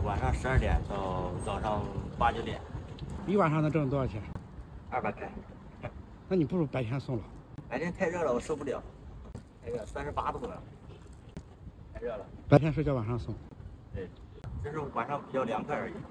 晚上12点到早上8、9点。 一晚上能挣多少钱 200开。 那你不如白天送了。 白天太热了，我受不了。太热，38度了，太热了。 白天睡觉，晚上送。 对，就是晚上比较凉快而已。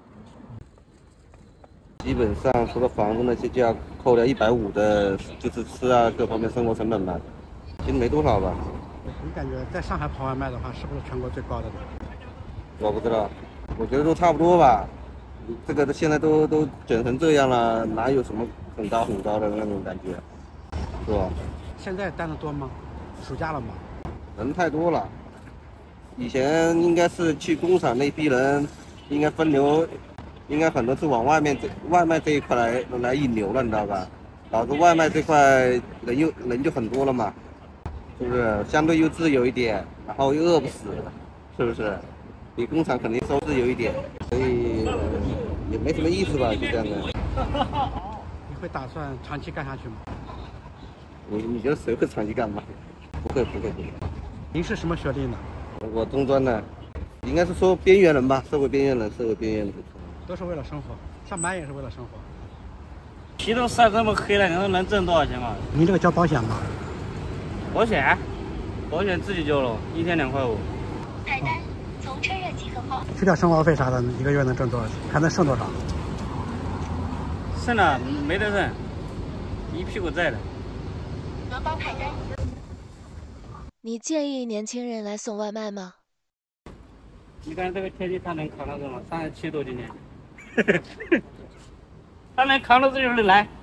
基本上除了房子那些就要扣掉150的，就是吃啊各方面生活成本吧，其实没多少吧。 你感觉在上海跑外卖的话，是不是全国最高的呢？ 我不知道，我觉得都差不多吧。这个现在都整成这样了，哪有什么很高的那种感觉，是吧？ 现在单的多吗？暑假了吗？ 人太多了，以前应该是去工厂那批人，应该分流，应该很多是往外卖这一块来引流了，你知道吧？导致外卖这块人就很多了嘛，是不是？相对又自由一点，然后又饿不死，是不是？比工厂肯定收入有一点，所以也没什么意思吧，就这样的。 你会打算长期干下去吗？ 你觉得谁会长期干嘛？不会。 您是什么学历呢？ 我中专的，应该是说边缘人吧，社会边缘人。 都是为了生活，上班也是为了生活。 皮都晒这么黑了，你说能挣多少钱嘛？ 您这个交保险吗？ 保险自己交了，1天2块5。 菜单从趁热集合后。 去掉生活费啥的，一个月能挣多少钱？还能剩多少？ 剩了没得剩，一屁股债的。 荷包派单。 你建议年轻人来送外卖吗？ 你看这个天气，他能扛得住吗？37度今天，他能扛得住就来。